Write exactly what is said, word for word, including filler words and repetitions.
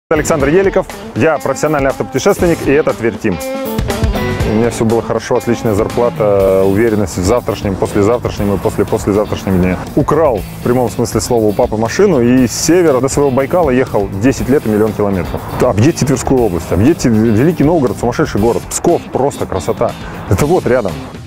Александр Еликов, я профессиональный автопутешественник, и это Тверь Тим. У меня все было хорошо, отличная зарплата, уверенность в завтрашнем, послезавтрашнем и после-послезавтрашнем дне. Украл, в прямом смысле слова, у папы машину и с севера до своего Байкала ехал десять лет и миллион километров. Объедьте Тверскую область, объедьте Великий Новгород, сумасшедший город, Псков, просто красота. Это вот рядом.